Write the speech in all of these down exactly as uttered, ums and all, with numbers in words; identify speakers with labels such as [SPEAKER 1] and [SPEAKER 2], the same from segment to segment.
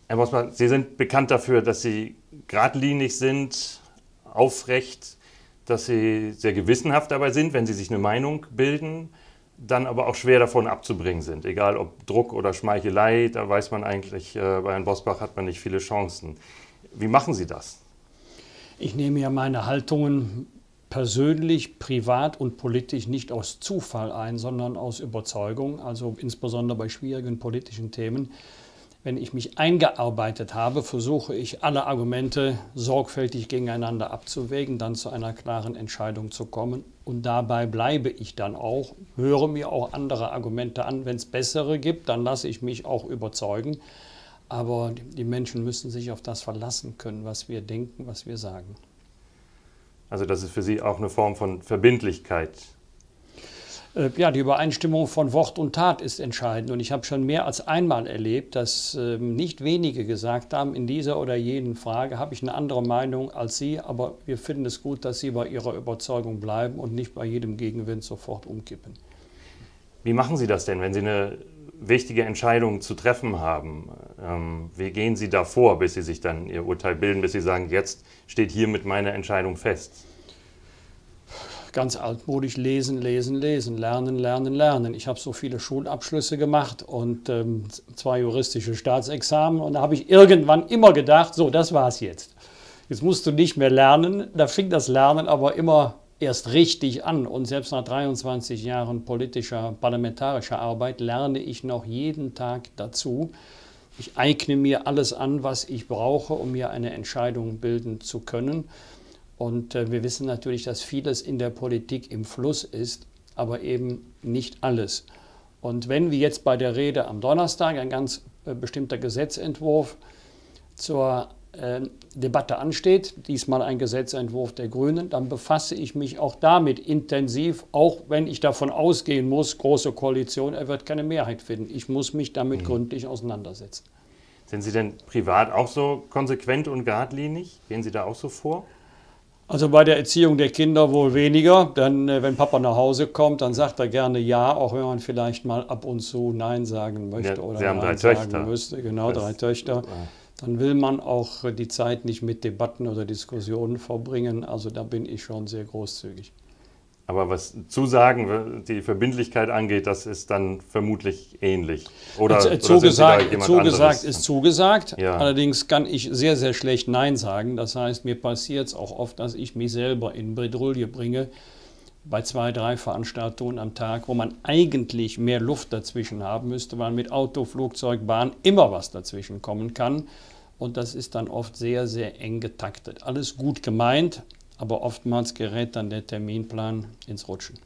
[SPEAKER 1] Herr Bosbach, Sie sind bekannt dafür, dass Sie geradlinig sind, aufrecht, dass Sie sehr gewissenhaft dabei sind, wenn Sie sich eine Meinung bilden, dann aber auch schwer davon abzubringen sind. Egal ob Druck oder Schmeichelei, da weiß man eigentlich, äh, bei Herrn Bosbach hat man nicht viele Chancen. Wie machen Sie das?
[SPEAKER 2] Ich nehme ja meine Haltungen persönlich, privat und politisch nicht aus Zufall ein, sondern aus Überzeugung, also insbesondere bei schwierigen politischen Themen. Wenn ich mich eingearbeitet habe, versuche ich, alle Argumente sorgfältig gegeneinander abzuwägen, dann zu einer klaren Entscheidung zu kommen. Und dabei bleibe ich dann auch, höre mir auch andere Argumente an. Wenn es bessere gibt, dann lasse ich mich auch überzeugen. Aber die Menschen müssen sich auf das verlassen können, was wir denken, was wir sagen.
[SPEAKER 1] Also das ist für Sie auch eine Form von Verbindlichkeit?
[SPEAKER 2] Ja, die Übereinstimmung von Wort und Tat ist entscheidend. Und ich habe schon mehr als einmal erlebt, dass äh, nicht wenige gesagt haben, in dieser oder jenen Frage habe ich eine andere Meinung als Sie, aber wir finden es gut, dass Sie bei Ihrer Überzeugung bleiben und nicht bei jedem Gegenwind sofort umkippen.
[SPEAKER 1] Wie machen Sie das denn, wenn Sie eine wichtige Entscheidung zu treffen haben? Ähm, wie gehen Sie da vor, bis Sie sich dann Ihr Urteil bilden, bis Sie sagen, jetzt steht hiermit meine Entscheidung fest?
[SPEAKER 2] Ganz altmodisch lesen, lesen, lesen, lernen, lernen, lernen. Ich habe so viele Schulabschlüsse gemacht und ähm, zwei juristische Staatsexamen und da habe ich irgendwann immer gedacht, so, das war's jetzt. Jetzt musst du nicht mehr lernen. Da fing das Lernen aber immer erst richtig an und selbst nach dreiundzwanzig Jahren politischer, parlamentarischer Arbeit lerne ich noch jeden Tag dazu. Ich eigne mir alles an, was ich brauche, um mir eine Entscheidung bilden zu können. Und äh, wir wissen natürlich, dass vieles in der Politik im Fluss ist, aber eben nicht alles. Und wenn wie jetzt bei der Rede am Donnerstag ein ganz äh, bestimmter Gesetzentwurf zur äh, Debatte ansteht, diesmal ein Gesetzentwurf der Grünen, dann befasse ich mich auch damit intensiv, auch wenn ich davon ausgehen muss, große Koalition, er wird keine Mehrheit finden. Ich muss mich damit mhm. gründlich auseinandersetzen.
[SPEAKER 1] Sind Sie denn privat auch so konsequent und geradlinig? Gehen Sie da auch so vor?
[SPEAKER 2] Also bei der Erziehung der Kinder wohl weniger, denn äh, wenn Papa nach Hause kommt, dann sagt er gerne Ja, auch wenn man vielleicht mal ab und zu Nein sagen möchte
[SPEAKER 1] ja,
[SPEAKER 2] oder
[SPEAKER 1] Sie haben
[SPEAKER 2] Nein
[SPEAKER 1] drei
[SPEAKER 2] sagen
[SPEAKER 1] Töchter.
[SPEAKER 2] müsste. Genau,
[SPEAKER 1] das,
[SPEAKER 2] drei Töchter.
[SPEAKER 1] Ah.
[SPEAKER 2] Dann will man auch die Zeit nicht mit Debatten oder Diskussionen verbringen. Also da bin ich schon sehr großzügig.
[SPEAKER 1] Aber was Zusagen, die Verbindlichkeit angeht, das ist dann vermutlich ähnlich. Oder,
[SPEAKER 2] äh,
[SPEAKER 1] oder
[SPEAKER 2] zugesagt,
[SPEAKER 1] sind Sie da
[SPEAKER 2] zugesagt
[SPEAKER 1] anderes?
[SPEAKER 2] ist zugesagt.
[SPEAKER 1] Ja.
[SPEAKER 2] Allerdings kann ich sehr, sehr schlecht Nein sagen. Das heißt, mir passiert es auch oft, dass ich mich selber in Bredouille bringe bei zwei, drei Veranstaltungen am Tag, wo man eigentlich mehr Luft dazwischen haben müsste, weil mit Auto, Flugzeug, Bahn immer was dazwischen kommen kann. Und das ist dann oft sehr, sehr eng getaktet. Alles gut gemeint, aber oftmals gerät dann der Terminplan ins Rutschen.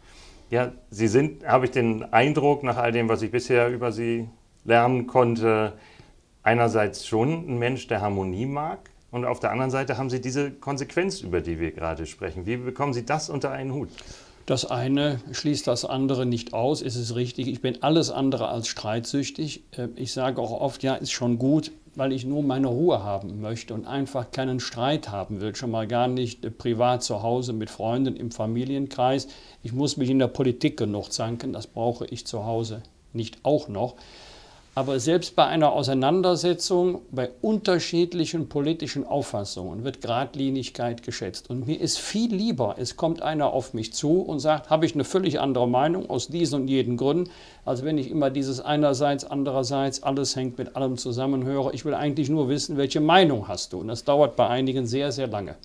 [SPEAKER 1] Ja, Sie sind, habe ich den Eindruck, nach all dem, was ich bisher über Sie lernen konnte, einerseits schon ein Mensch, der Harmonie mag, und auf der anderen Seite haben Sie diese Konsequenz, über die wir gerade sprechen. Wie bekommen Sie das unter einen Hut?
[SPEAKER 2] Das eine schließt das andere nicht aus, ist es richtig. Ich bin alles andere als streitsüchtig. Ich sage auch oft, ja, ist schon gut, weil ich nur meine Ruhe haben möchte und einfach keinen Streit haben will. Schon mal gar nicht privat zu Hause mit Freunden im Familienkreis. Ich muss mich in der Politik genug zanken, das brauche ich zu Hause nicht auch noch. Aber selbst bei einer Auseinandersetzung, bei unterschiedlichen politischen Auffassungen wird Geradlinigkeit geschätzt. Und mir ist viel lieber, es kommt einer auf mich zu und sagt, habe ich eine völlig andere Meinung aus diesen und jeden Gründen, als wenn ich immer dieses einerseits, andererseits, alles hängt mit allem zusammen höre. Ich will eigentlich nur wissen, welche Meinung hast du? Und das dauert bei einigen sehr, sehr lange.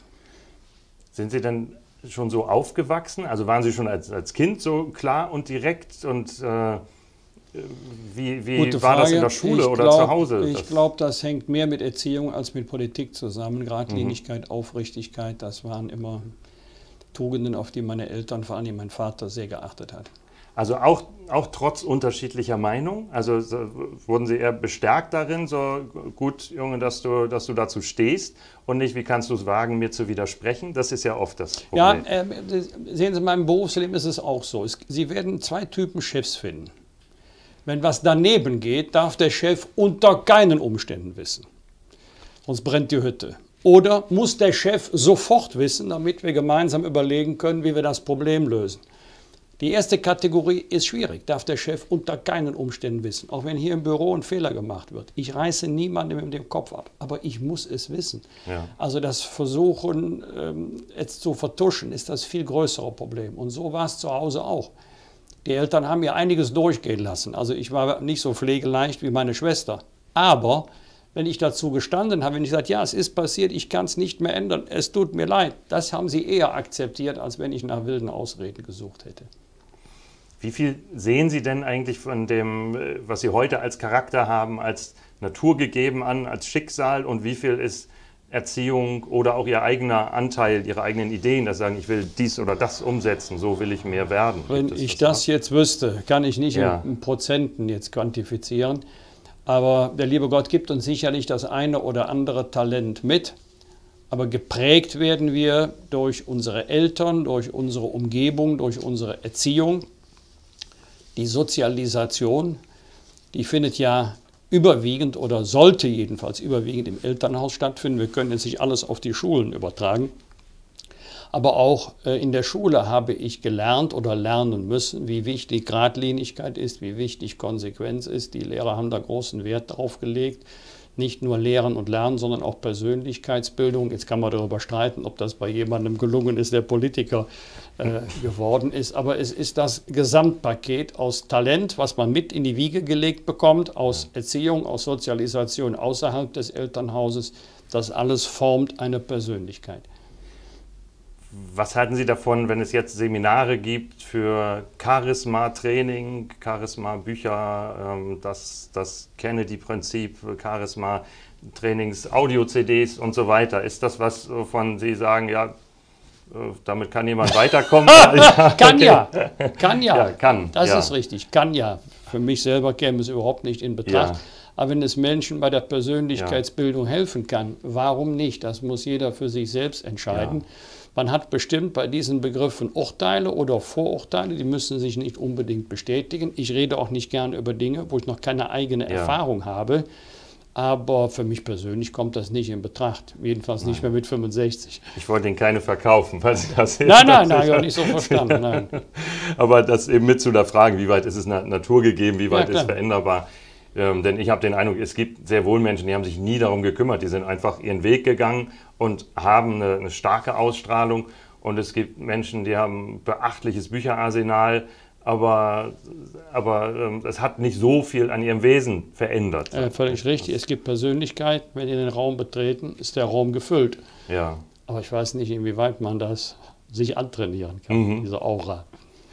[SPEAKER 1] Sind Sie denn schon so aufgewachsen? Also waren Sie schon als, als Kind so klar und direkt und äh Wie, wie war
[SPEAKER 2] Frage.
[SPEAKER 1] das in der Schule
[SPEAKER 2] ich
[SPEAKER 1] oder
[SPEAKER 2] glaub,
[SPEAKER 1] zu Hause?
[SPEAKER 2] Ich glaube, das hängt mehr mit Erziehung als mit Politik zusammen. Geradlinigkeit, mhm. Aufrichtigkeit, das waren immer Tugenden, auf die meine Eltern, vor allem mein Vater, sehr geachtet hat.
[SPEAKER 1] Also auch, auch trotz unterschiedlicher Meinung? Also so, wurden Sie eher bestärkt darin, so gut, Junge, dass du, dass du dazu stehst und nicht, wie kannst du es wagen, mir zu widersprechen? Das ist ja oft das Problem.
[SPEAKER 2] Ja, äh, sehen Sie, in meinem Berufsleben ist es auch so. Es, Sie werden zwei Typen Chefs finden. Wenn was daneben geht, darf der Chef unter keinen Umständen wissen. Sonst brennt die Hütte. Oder muss der Chef sofort wissen, damit wir gemeinsam überlegen können, wie wir das Problem lösen. Die erste Kategorie ist schwierig, darf der Chef unter keinen Umständen wissen. Auch wenn hier im Büro ein Fehler gemacht wird. Ich reiße niemandem in den Kopf ab, aber ich muss es wissen. Ja. Also das Versuchen, ähm, es zu vertuschen, ist das viel größere Problem. Und so war es zu Hause auch. Die Eltern haben mir einiges durchgehen lassen. Also ich war nicht so pflegeleicht wie meine Schwester. Aber wenn ich dazu gestanden habe, wenn ich gesagt, ja, es ist passiert, ich kann es nicht mehr ändern, es tut mir leid, das haben sie eher akzeptiert, als wenn ich nach wilden Ausreden gesucht hätte.
[SPEAKER 1] Wie viel sehen Sie denn eigentlich von dem, was Sie heute als Charakter haben, als Natur gegeben an, als Schicksal, und wie viel ist Erziehung oder auch Ihr eigener Anteil, Ihre eigenen Ideen, dass Sie sagen, ich will dies oder das umsetzen, so will ich mehr werden?
[SPEAKER 2] Wenn
[SPEAKER 1] das
[SPEAKER 2] ich das jetzt wüsste, kann ich nicht ja. in Prozenten jetzt quantifizieren, aber der liebe Gott gibt uns sicherlich das eine oder andere Talent mit, aber geprägt werden wir durch unsere Eltern, durch unsere Umgebung, durch unsere Erziehung. Die Sozialisation, die findet ja überwiegend oder sollte jedenfalls überwiegend im Elternhaus stattfinden. Wir können jetzt nicht alles auf die Schulen übertragen. Aber auch äh, in der Schule habe ich gelernt oder lernen müssen, wie wichtig Geradlinigkeit ist, wie wichtig Konsequenz ist. Die Lehrer haben da großen Wert drauf gelegt. Nicht nur Lehren und Lernen, sondern auch Persönlichkeitsbildung. Jetzt kann man darüber streiten, ob das bei jemandem gelungen ist, der Politiker äh, geworden ist. Aber es ist das Gesamtpaket aus Talent, was man mit in die Wiege gelegt bekommt, aus Erziehung, aus Sozialisation außerhalb des Elternhauses. Das alles formt eine Persönlichkeit.
[SPEAKER 1] Was halten Sie davon, wenn es jetzt Seminare gibt für Charisma-Training, Charisma-Bücher, ähm, das, das Kennedy-Prinzip, Charisma-Trainings, Audio-C Ds und so weiter? Ist das was, wovon Sie sagen, ja, äh, damit kann jemand weiterkommen?
[SPEAKER 2] ja, kann okay. ja, kann ja,
[SPEAKER 1] ja kann,
[SPEAKER 2] das
[SPEAKER 1] ja.
[SPEAKER 2] ist richtig, kann ja. Für mich selber käme es überhaupt nicht in Betracht. Ja. Aber wenn es Menschen bei der Persönlichkeitsbildung ja. helfen kann, warum nicht? Das muss jeder für sich selbst entscheiden. Ja. Man hat bestimmt bei diesen Begriffen Urteile oder Vorurteile, die müssen sich nicht unbedingt bestätigen. Ich rede auch nicht gerne über Dinge, wo ich noch keine eigene ja. Erfahrung habe. Aber für mich persönlich kommt das nicht in Betracht. Jedenfalls nein. nicht mehr mit fünfundsechzig.
[SPEAKER 1] Ich wollte Ihnen keine verkaufen, falls Sie das
[SPEAKER 2] Nein, nein, nein, nein, ich habe nicht so verstanden. Nein.
[SPEAKER 1] Aber das eben mit zu der Frage, wie weit ist es Natur gegeben, wie weit ja, ist es veränderbar? Ähm, denn ich habe den Eindruck, es gibt sehr wohl Menschen, die haben sich nie darum gekümmert. Die sind einfach ihren Weg gegangen und haben eine, eine starke Ausstrahlung. Und es gibt Menschen, die haben ein beachtliches Bücherarsenal, aber, aber ähm, es hat nicht so viel an ihrem Wesen verändert.
[SPEAKER 2] Äh, völlig richtig. Es gibt Persönlichkeit, wenn die den Raum betreten, ist der Raum gefüllt.
[SPEAKER 1] Ja.
[SPEAKER 2] Aber ich weiß nicht, inwieweit man das sich antrainieren kann, mhm. diese Aura.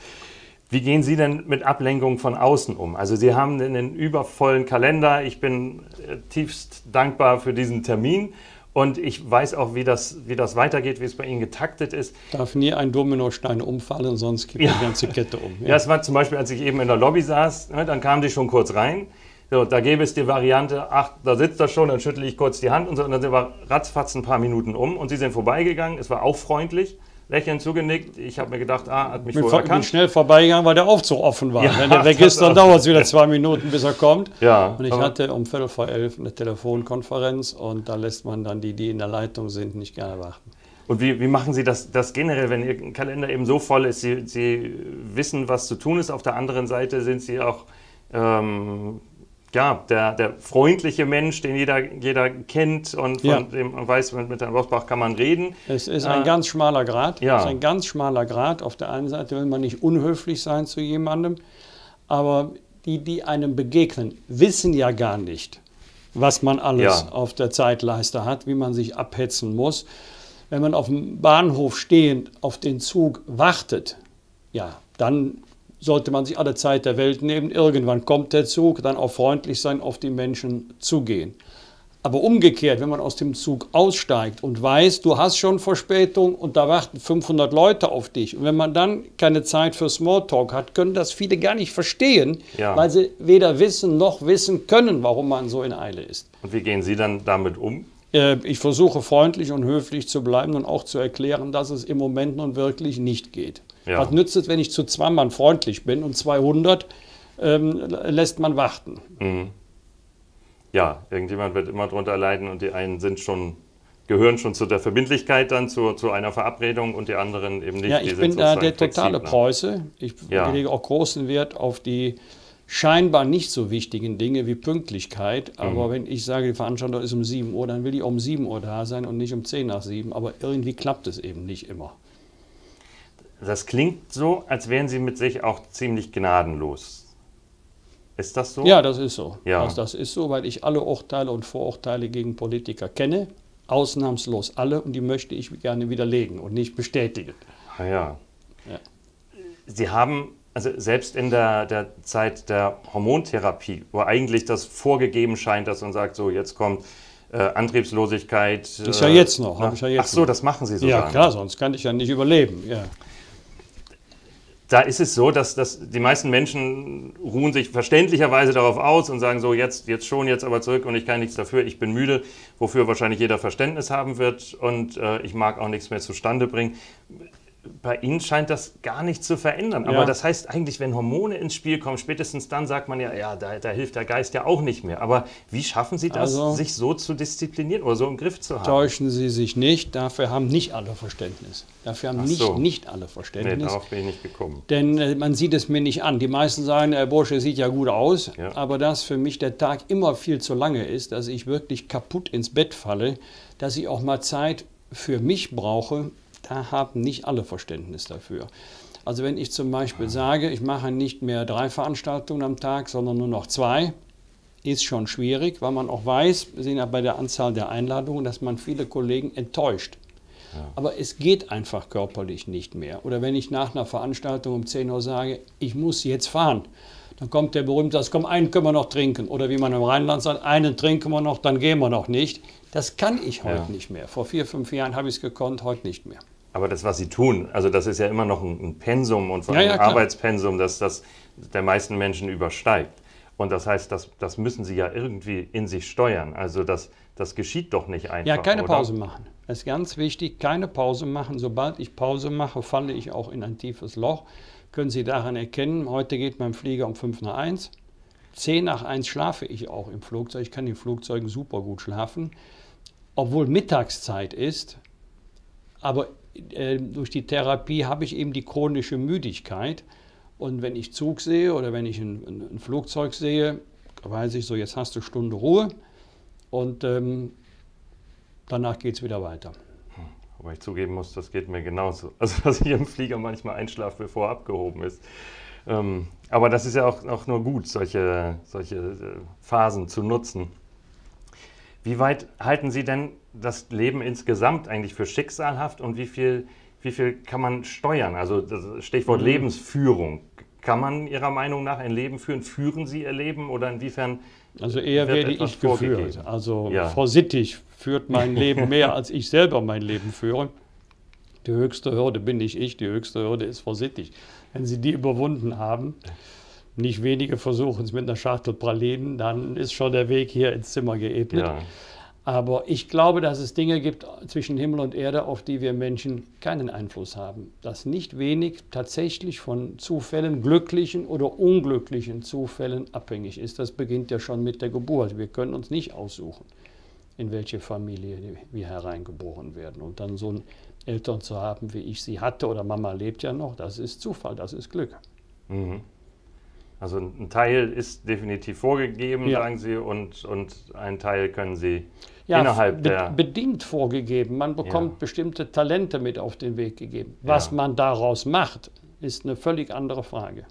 [SPEAKER 1] Wie gehen Sie denn mit Ablenkung von außen um? Also Sie haben einen übervollen Kalender. Ich bin tiefst dankbar für diesen Termin. Und ich weiß auch, wie das, wie das weitergeht, wie es bei Ihnen getaktet ist.
[SPEAKER 2] Darf nie ein Dominostein umfallen, sonst geht ja. die ganze Kette um.
[SPEAKER 1] Ja. ja, das war zum Beispiel, als ich eben in der Lobby saß, ne, dann kamen die schon kurz rein. So, da gäbe es die Variante, ach, da sitzt er schon, dann schüttle ich kurz die Hand und so. Und dann sind wir ratzfatz ein paar Minuten um und Sie sind vorbeigegangen. Es war auch freundlich. Lächelnd zugenickt. Ich habe mir gedacht, ah, hat mich wohl erkannt. Ich bin schnell
[SPEAKER 2] vorbeigegangen, weil der Aufzug offen war. Ja, wenn der weg ist, dann dauert es wieder zwei Minuten, bis er kommt.
[SPEAKER 1] Ja,
[SPEAKER 2] und ich hatte um Viertel vor elf eine Telefonkonferenz und da lässt man dann die, die in der Leitung sind, nicht gerne warten.
[SPEAKER 1] Und wie, wie machen Sie das, das generell, wenn Ihr Kalender eben so voll ist? Sie, Sie wissen, was zu tun ist. Auf der anderen Seite sind Sie auch ähm, ja, der, der freundliche Mensch, den jeder, jeder kennt und von ja. dem man weiß, mit Herrn Bosbach kann man reden.
[SPEAKER 2] Es ist ein äh, ganz schmaler Grat.
[SPEAKER 1] Ja.
[SPEAKER 2] Es ist ein ganz schmaler Grat. Auf der einen Seite will man nicht unhöflich sein zu jemandem, aber die, die einem begegnen, wissen ja gar nicht, was man alles ja. auf der Zeitleiste hat, wie man sich abhetzen muss. Wenn man auf dem Bahnhof stehend auf den Zug wartet, ja, dann sollte man sich alle Zeit der Welt nehmen. Irgendwann kommt der Zug, dann auch freundlich sein, auf die Menschen zugehen. Aber umgekehrt, wenn man aus dem Zug aussteigt und weiß, du hast schon Verspätung und da warten fünfhundert Leute auf dich. Und wenn man dann keine Zeit für Smalltalk hat, können das viele gar nicht verstehen, ja. weil sie weder wissen noch wissen können, warum man so in Eile ist.
[SPEAKER 1] Und wie gehen Sie dann damit um?
[SPEAKER 2] Ich versuche freundlich und höflich zu bleiben und auch zu erklären, dass es im Moment nun wirklich nicht geht. Ja. Was nützt es, wenn ich zu zwei Mann freundlich bin und zweihundert ähm, lässt man warten?
[SPEAKER 1] Mhm. Ja, irgendjemand wird immer drunter leiden und die einen sind schon gehören schon zu der Verbindlichkeit dann, zu, zu einer Verabredung und die anderen eben nicht.
[SPEAKER 2] Ja, ich bin da der totale Preuße. Ich ja. lege auch großen Wert auf die scheinbar nicht so wichtigen Dinge wie Pünktlichkeit. Aber mhm. wenn ich sage, die Veranstaltung ist um sieben Uhr, dann will ich um sieben Uhr da sein und nicht um zehn nach sieben. Aber irgendwie klappt es eben nicht immer.
[SPEAKER 1] Das klingt so, als wären Sie mit sich auch ziemlich gnadenlos. Ist das so?
[SPEAKER 2] Ja, das ist so.
[SPEAKER 1] Ja.
[SPEAKER 2] Das, das ist so, weil ich alle Urteile und Vorurteile gegen Politiker kenne. Ausnahmslos alle. Und die möchte ich gerne widerlegen und nicht bestätigen.
[SPEAKER 1] Ah ja. ja. Sie haben, also selbst in der, der Zeit der Hormontherapie, wo eigentlich das vorgegeben scheint, dass man sagt, so jetzt kommt äh, Antriebslosigkeit.
[SPEAKER 2] Das ist ja
[SPEAKER 1] äh,
[SPEAKER 2] jetzt noch. Hab ich ja jetzt
[SPEAKER 1] ach so,
[SPEAKER 2] noch.
[SPEAKER 1] Das machen Sie sogar.
[SPEAKER 2] Ja klar, sonst kann ich ja nicht überleben. Ja.
[SPEAKER 1] Da ist es so, dass, dass die meisten Menschen ruhen sich verständlicherweise darauf aus und sagen so, jetzt, jetzt schon, jetzt aber zurück und ich kann nichts dafür, ich bin müde, wofür wahrscheinlich jeder Verständnis haben wird und äh, ich mag auch nichts mehr zustande bringen. Bei Ihnen scheint das gar nicht zu verändern. Aber ja. das heißt eigentlich, wenn Hormone ins Spiel kommen, spätestens dann sagt man ja, ja, da, da hilft der Geist ja auch nicht mehr. Aber wie schaffen Sie das, also, sich so zu disziplinieren oder so im Griff zu haben?
[SPEAKER 2] Täuschen Sie sich nicht, dafür haben nicht alle Verständnis. Dafür haben nicht,
[SPEAKER 1] so.
[SPEAKER 2] nicht alle Verständnis.
[SPEAKER 1] Nee, darauf bin ich nicht gekommen.
[SPEAKER 2] Denn äh, man sieht es mir nicht an. Die meisten sagen, der Bursche sieht ja gut aus, ja. aber dass für mich der Tag immer viel zu lange ist, dass ich wirklich kaputt ins Bett falle, dass ich auch mal Zeit für mich brauche, da haben nicht alle Verständnis dafür. Also wenn ich zum Beispiel sage, ich mache nicht mehr drei Veranstaltungen am Tag, sondern nur noch zwei, ist schon schwierig, weil man auch weiß, wir sehen ja bei der Anzahl der Einladungen, dass man viele Kollegen enttäuscht. Ja. Aber es geht einfach körperlich nicht mehr. Oder wenn ich nach einer Veranstaltung um zehn Uhr sage, ich muss jetzt fahren, dann kommt der berühmte Satz, komm, einen können wir noch trinken. Oder wie man im Rheinland sagt, einen trinken wir noch, dann gehen wir noch nicht. Das kann ich heute ja. nicht mehr. Vor vier, fünf Jahren habe ich es gekonnt, heute nicht mehr.
[SPEAKER 1] Aber das, was Sie tun, also das ist ja immer noch ein, ein Pensum und vor
[SPEAKER 2] allem
[SPEAKER 1] ja, ja,
[SPEAKER 2] ein
[SPEAKER 1] Arbeitspensum, das das der meisten Menschen übersteigt. Und das heißt, das, das müssen Sie ja irgendwie in sich steuern. Also das, das geschieht doch nicht einfach.
[SPEAKER 2] Ja, keine
[SPEAKER 1] oder?
[SPEAKER 2] Pause machen. Das ist ganz wichtig, keine Pause machen. Sobald ich Pause mache, falle ich auch in ein tiefes Loch. Können Sie daran erkennen, heute geht mein Flieger um fünf nach eins. zehn nach eins schlafe ich auch im Flugzeug. Ich kann in Flugzeugen super gut schlafen, obwohl Mittagszeit ist. Aber äh, durch die Therapie habe ich eben die chronische Müdigkeit. Und wenn ich Zug sehe oder wenn ich ein, ein, ein Flugzeug sehe, weiß ich so, jetzt hast du eine Stunde Ruhe und ähm, danach geht es wieder weiter.
[SPEAKER 1] Aber ich zugeben muss, das geht mir genauso. Also, dass ich im Flieger manchmal einschlafe, bevor er abgehoben ist. Ähm, aber das ist ja auch, auch nur gut, solche, solche äh, Phasen zu nutzen. Wie weit halten Sie denn das Leben insgesamt eigentlich für schicksalhaft und wie viel, wie viel kann man steuern? Also das Stichwort mhm. Lebensführung. Kann man Ihrer Meinung nach ein Leben führen? Führen Sie Ihr Leben oder inwiefern?
[SPEAKER 2] Also eher werde ich geführt. Also ja. Frau Sittig führt mein Leben mehr, als ich selber mein Leben führe. Die höchste Hürde bin nicht ich, die höchste Hürde ist Frau Sittig. Wenn Sie die überwunden haben, nicht wenige versuchen es mit einer Schachtel Pralinen, dann ist schon der Weg hier ins Zimmer geebnet. Ja. Aber ich glaube, dass es Dinge gibt zwischen Himmel und Erde, auf die wir Menschen keinen Einfluss haben. Dass nicht wenig tatsächlich von Zufällen, glücklichen oder unglücklichen Zufällen abhängig ist. Das beginnt ja schon mit der Geburt. Wir können uns nicht aussuchen, in welche Familie wir hereingeboren werden. Und dann so einen Eltern zu haben, wie ich sie hatte, oder Mama lebt ja noch, das ist Zufall, das ist Glück.
[SPEAKER 1] Mhm. Also ein Teil ist definitiv vorgegeben, ja. sagen Sie, und, und ein Teil können Sie ja, innerhalb
[SPEAKER 2] be
[SPEAKER 1] der...
[SPEAKER 2] bedingt vorgegeben. Man bekommt ja. bestimmte Talente mit auf den Weg gegeben. Was ja. man daraus macht, ist eine völlig andere Frage.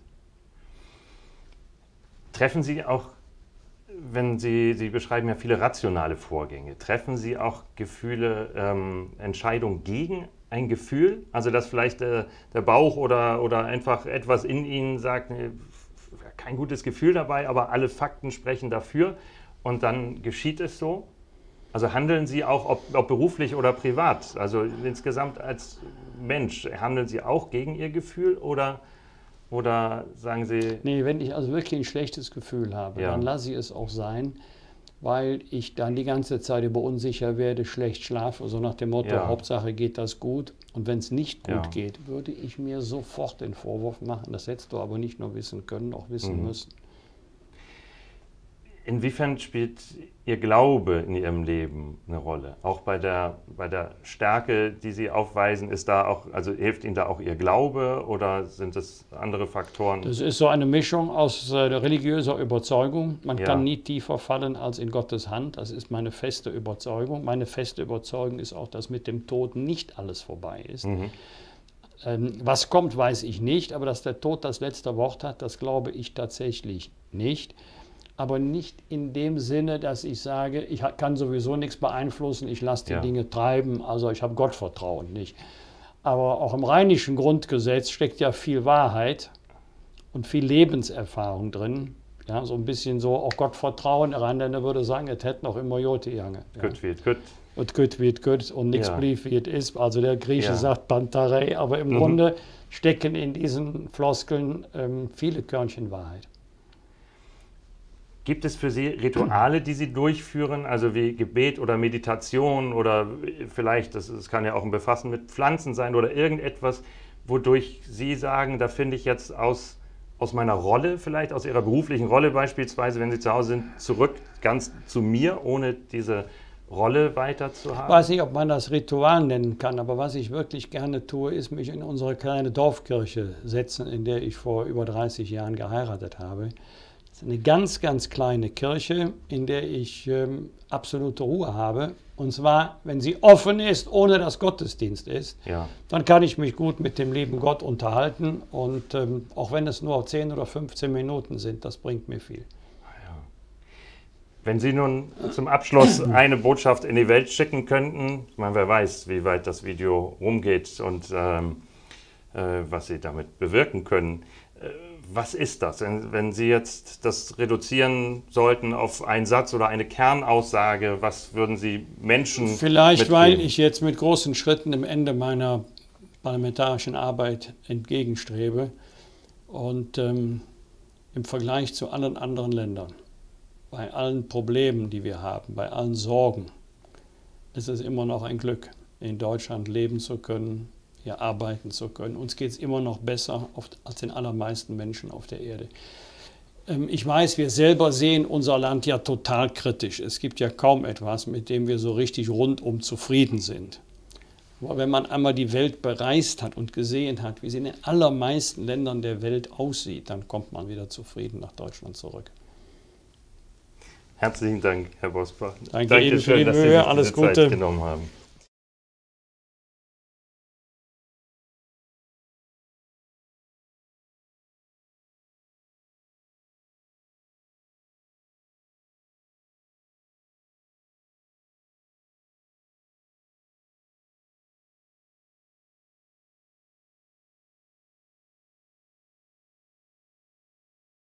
[SPEAKER 1] Treffen Sie auch, wenn Sie, Sie beschreiben ja viele rationale Vorgänge, treffen Sie auch Gefühle, ähm, Entscheidungen gegen ein Gefühl? Also dass vielleicht äh, der Bauch oder, oder einfach etwas in Ihnen sagt, nee, kein gutes Gefühl dabei, aber alle Fakten sprechen dafür und dann geschieht es so? Also handeln Sie auch, ob, ob beruflich oder privat, also insgesamt als Mensch, handeln Sie auch gegen Ihr Gefühl oder, oder sagen Sie...
[SPEAKER 2] Nee, wenn ich also wirklich ein schlechtes Gefühl habe, ja. dann lasse ich es auch sein, weil ich dann die ganze Zeit über unsicher werde, schlecht schlafe, so nach dem Motto, ja. Hauptsache geht das gut. Und wenn es nicht gut ja. geht, würde ich mir sofort den Vorwurf machen. Das hättest du aber nicht nur wissen können, auch wissen mhm. müssen.
[SPEAKER 1] Inwiefern spielt Ihr Glaube in Ihrem Leben eine Rolle? Auch bei der, bei der Stärke, die Sie aufweisen, ist da auch, also hilft Ihnen da auch Ihr Glaube oder sind das andere Faktoren?
[SPEAKER 2] Das ist so eine Mischung aus äh, religiöser Überzeugung. Man
[SPEAKER 1] Ja.
[SPEAKER 2] kann nie tiefer fallen als in Gottes Hand. Das ist meine feste Überzeugung. Meine feste Überzeugung ist auch, dass mit dem Tod nicht alles vorbei ist.
[SPEAKER 1] Mhm.
[SPEAKER 2] Ähm, was kommt, weiß ich nicht, aber dass der Tod das letzte Wort hat, das glaube ich tatsächlich nicht. Aber nicht in dem Sinne, dass ich sage, ich kann sowieso nichts beeinflussen, ich lasse die
[SPEAKER 1] Ja.
[SPEAKER 2] Dinge treiben, also ich habe Gottvertrauen nicht. Aber auch im rheinischen Grundgesetz steckt ja viel Wahrheit und viel Lebenserfahrung drin. Ja, so ein bisschen so auch Gottvertrauen. Der Rheinländer würde sagen, es hätte noch immer Jote jange. Ja.
[SPEAKER 1] Gut wird gut.
[SPEAKER 2] Und gut wird gut und nichts
[SPEAKER 1] Ja.
[SPEAKER 2] blieb wie es ist. Also der Grieche
[SPEAKER 1] Ja.
[SPEAKER 2] sagt Pantarei, aber im
[SPEAKER 1] Mhm.
[SPEAKER 2] Grunde stecken in diesen Floskeln ähm, viele Körnchen Wahrheit.
[SPEAKER 1] Gibt es für Sie Rituale, die Sie durchführen, also wie Gebet oder Meditation oder vielleicht, das, das kann ja auch ein Befassen mit Pflanzen sein oder irgendetwas, wodurch Sie sagen, da finde ich jetzt aus, aus meiner Rolle, vielleicht aus Ihrer beruflichen Rolle beispielsweise, wenn Sie zu Hause sind, zurück ganz zu mir, ohne diese Rolle weiter zu haben?
[SPEAKER 2] Ich weiß nicht, ob man das Ritual nennen kann, aber was ich wirklich gerne tue, ist mich in unsere kleine Dorfkirche setzen, in der ich vor über dreißig Jahren geheiratet habe. Das ist eine ganz, ganz kleine Kirche, in der ich ähm, absolute Ruhe habe. Und zwar, wenn sie offen ist, ohne dass Gottesdienst ist,
[SPEAKER 1] Ja.
[SPEAKER 2] dann kann ich mich gut mit dem lieben Gott unterhalten. Und ähm, auch wenn es nur zehn oder fünfzehn Minuten sind, das bringt mir viel.
[SPEAKER 1] Wenn Sie nun zum Abschluss eine Botschaft in die Welt schicken könnten, ich meine, wer weiß, wie weit das Video rumgeht und ähm, äh, was Sie damit bewirken können. Äh, was ist das, wenn, wenn Sie jetzt das reduzieren sollten auf einen Satz oder eine Kernaussage, was würden Sie Menschen
[SPEAKER 2] Vielleicht,
[SPEAKER 1] mitgeben?
[SPEAKER 2] weil ich jetzt mit großen Schritten dem Ende meiner parlamentarischen Arbeit entgegenstrebe und ähm, im Vergleich zu allen anderen Ländern, bei allen Problemen, die wir haben, bei allen Sorgen, ist es immer noch ein Glück, in Deutschland leben zu können, hier arbeiten zu können. Uns geht es immer noch besser als den allermeisten Menschen auf der Erde. Ich weiß, wir selber sehen unser Land ja total kritisch. Es gibt ja kaum etwas, mit dem wir so richtig rundum zufrieden sind. Aber wenn man einmal die Welt bereist hat und gesehen hat, wie sie in den allermeisten Ländern der Welt aussieht, dann kommt man wieder zufrieden nach Deutschland zurück.
[SPEAKER 1] Herzlichen Dank, Herr Bosbach.
[SPEAKER 2] Danke Ihnen für die
[SPEAKER 1] dass Sie
[SPEAKER 2] Mühe.
[SPEAKER 1] sich
[SPEAKER 2] Alles
[SPEAKER 1] diese Zeit
[SPEAKER 2] Gute.
[SPEAKER 1] genommen haben.